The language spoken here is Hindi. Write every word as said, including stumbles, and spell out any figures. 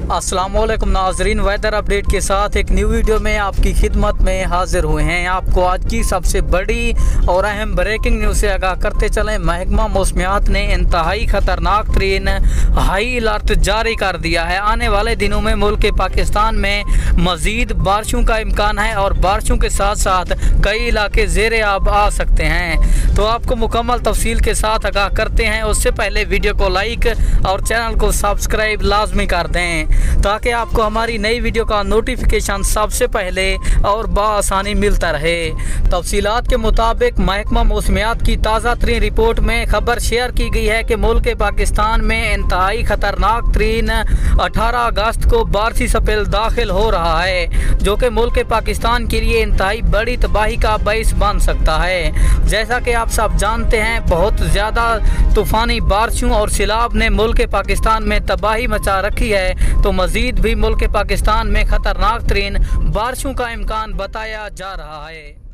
अस्सलाम वालेकुम नाजरीन, वेदर अपडेट के साथ एक न्यू वीडियो में आपकी खिदमत में हाजिर हुए हैं। आपको आज की सबसे बड़ी और अहम ब्रेकिंग न्यूज़ से आगाह करते चलें। महकमा मौसमियात ने इंतहाई ख़तरनाक तरीन हाई अलर्ट जारी कर दिया है। आने वाले दिनों में मुल्क के पाकिस्तान में मज़ीद बारिशों का इम्कान है और बारिशों के साथ साथ कई इलाके ज़ेरे आब आ सकते हैं। तो आपको मुकम्मल तफसील के साथ आगाह करते हैं। उससे पहले वीडियो को लाइक और चैनल को सब्सक्राइब लाजमी कर दें ताकि आपको हमारी नई वीडियो का नोटिफिकेशन सबसे पहले और बआसानी मिलता रहे। तफसीलात के मुताबिक महकमा मौसमियात की ताज़ा तरीन रिपोर्ट में खबर शेयर की गई है कि मुल्क पाकिस्तान में इंतहाई ख़तरनाक तरीन अठारह अगस्त को बारिशी स्पेल दाखिल हो रहा है, जो कि मुल्क पाकिस्तान के लिए इंतहाई बड़ी तबाही का बाइस बन सकता है। जैसा कि आप सब जानते हैं, बहुत ज़्यादा तूफ़ानी बारिशों और सैलाब ने मुल्क पाकिस्तान में तबाही मचा रखी है, तो मज़ीद भी मुल्क पाकिस्तान में ख़तरनाक तरीन बारिशों का इम्कान बताया जा रहा है।